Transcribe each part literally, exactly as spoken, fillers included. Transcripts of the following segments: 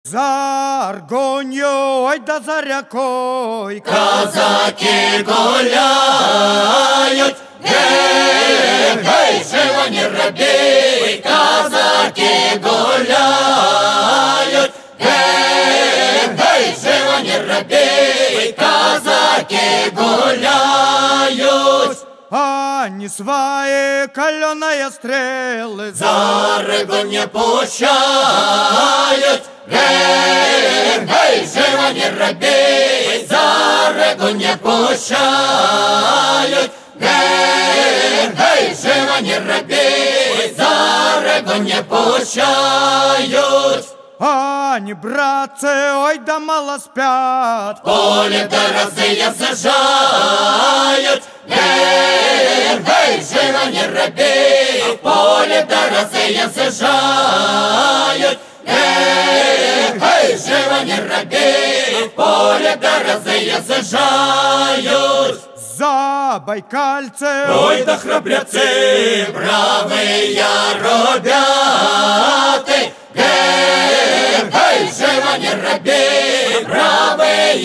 За Аргонью, ой да за рекой казаки гуляют. Эй, эй, живо не робей, казаки гуляют. Эй, эй, живо не робей, казаки гуляют. А не свои каленые стрелы за рыбу не пущают. Эй, эй, живо не робей, за рыбу не пущают. Эй, эй, живо не робей, за рыбу не пущают. А не братцы, ой да мало спят, поле дорозые сажают. Эй, эй, живо не робей, поле дорозые сажают. Эй, эй, живо не робей, поле дорозые сажают. За байкальцы, ой да храбряцы, бравые ребята. Эй, эй, живо не робей, бравые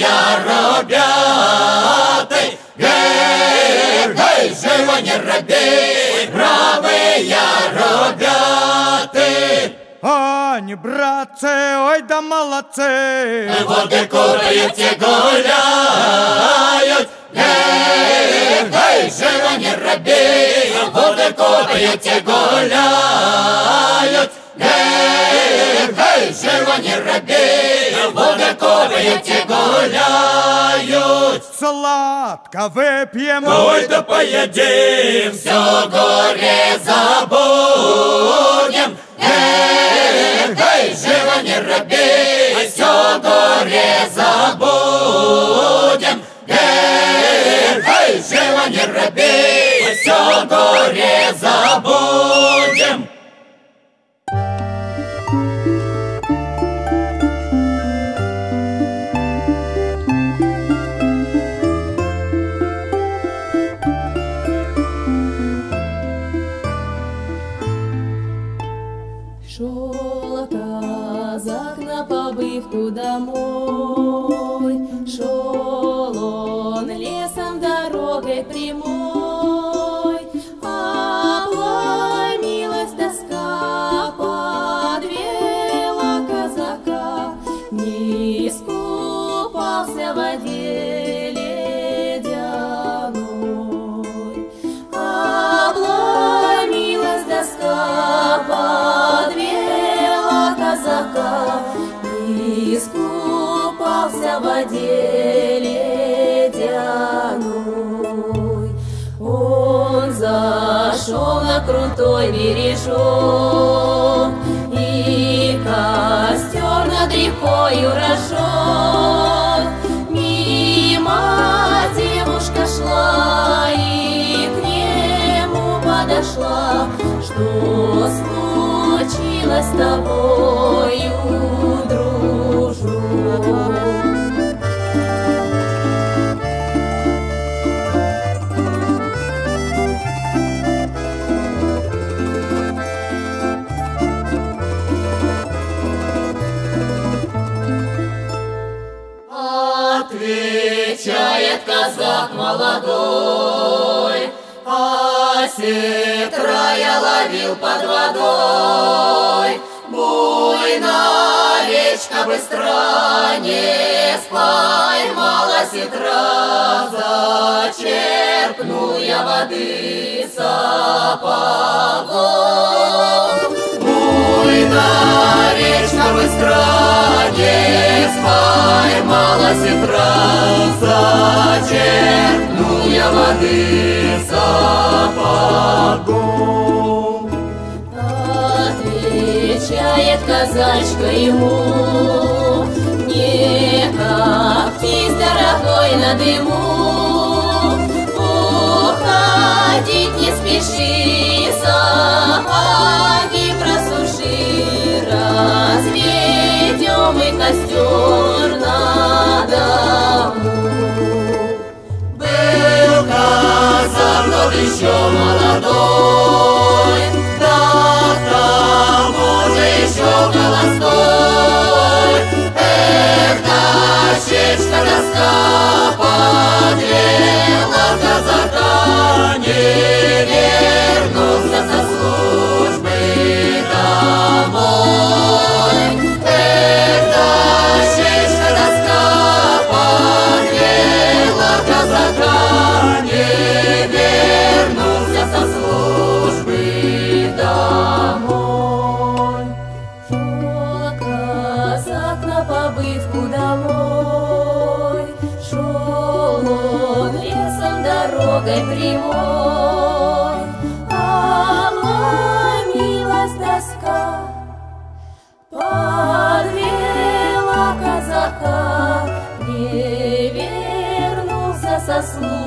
ребята. Эй, эй, живо не робей, бравые ребята. А не братцы, ой да молодцы, воды курят и гуляют. Эй, эй, живо не робей, воды курят и гуляют. Эй, эй, живо не робей, воды курят и гуляют. Сладко выпьем, ой да поедим, все горе забудем. Эй, эй, живо не робей, все горе забудем. Эй, эй, живо не робей, все горе забудем. Шел казак на побывку домой, шел он лесом дорогой прямой, обломилась доска, подвела казака, не искупался в воде ледяной. Обломилась доска, подвела казака, не искупался в воде ледяной. Он зашел на крутой бережок, и костер над рекою разжег. Мимо девушка шла и к нему подошла. Что случилось с тобою, дружок? Отвечает казак молодой, а сетра я ловил под водой. Буйная речка быстро не споймала сетра, зачерпнул я воды сапогом. Буйная речка быстро не споймала сетра, зачерпнул я воды сапогом. Отвечает казачка ему: не коптись, дорогой, на дыму, уходить не спеши, сапоги просуши, разведем и костер на дому. Был казак, но еще молодой, да к тому же еще холостой. на побывку домой. Шел он лесом дорогой прямой, а ломилась доска, подвела казака, не вернулся со службы.